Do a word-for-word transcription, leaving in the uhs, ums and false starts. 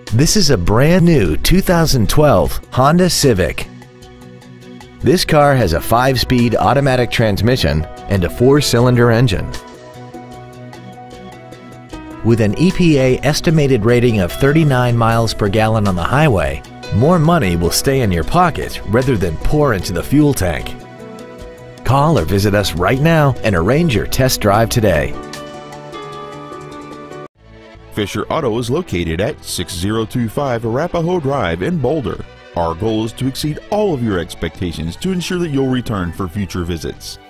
This is a brand new two thousand twelve Honda Civic. This car has a five-speed automatic transmission and a four-cylinder engine. With an E P A estimated rating of thirty-nine miles per gallon on the highway, more money will stay in your pocket rather than pour into the fuel tank. Call or visit us right now and arrange your test drive today. Fisher Auto is located at six oh two five Arapahoe Drive in Boulder. Our goal is to exceed all of your expectations to ensure that you'll return for future visits.